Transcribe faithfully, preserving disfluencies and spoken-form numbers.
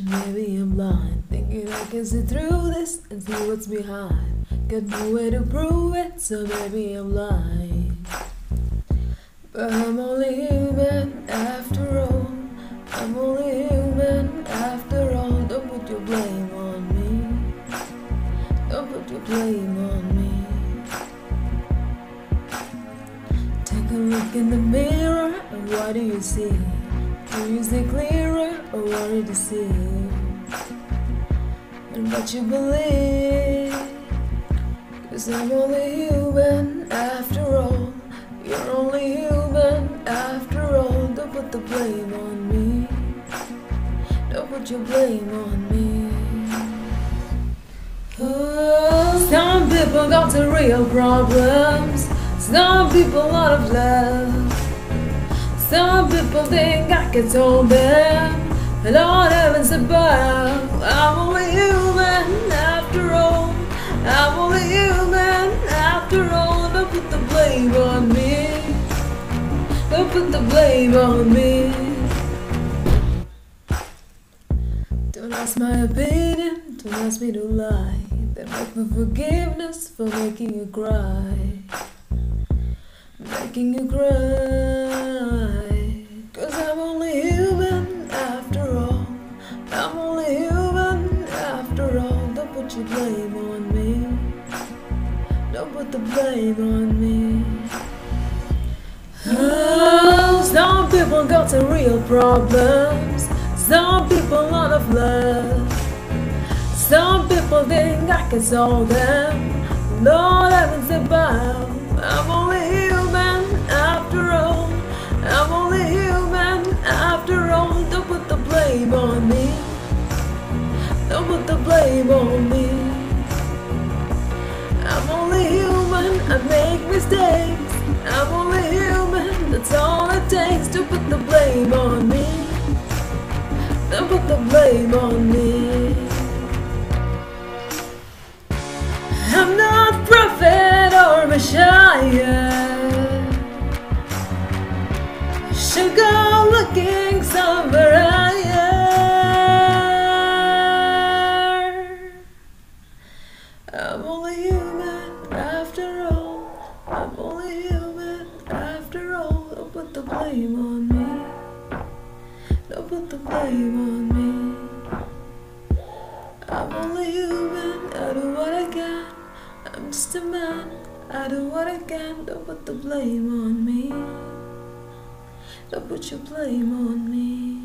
reflection, maybe I'm blind, thinking I can see through this and see what's behind. Got no way to prove it, so maybe I'm lying. But I'm only human after all. I'm only human after all. Don't put your blame on me. Don't put your blame on me. Take a look in the mirror, and what do you see? Do you see clearer, or what did you see? And what you believe? 'Cause I'm only human after all. You're only human after all. Don't put the blame on me. Don't put your blame on me. Oh, some people got the real problems. Some people out of love. Some people think I can solve them. Lord heavens above, I'm only human after all. I'm only human after all. Don't put the blame on me. Don't put the blame on me. Don't ask my opinion, don't ask me to lie. Then beg for forgiveness for making you cry. Making you cry. 'Cause I'm only human after all. I'm only human after all. Don't put your blame on me. Don't put the blame on me. Oh, some people got some real problems. Some people out of love. Some people think I can solve them. Lord heavens above, I'm only human after all. I'm only human after all. Don't put the blame on me. Don't put the blame on me. I'm only human, I make mistakes. I'm only human, that's all it takes. To put the blame on me. Don't put the blame on me. I'm not prophet or Messiah. Should go looking somewhere higher. I'm only human after all. I'm only human after all. Don't put the blame on me. Don't put the blame on me. I'm only human, I do what I can. I'm just a man, I do what I can. Don't put the blame on me. Don't put your blame on me.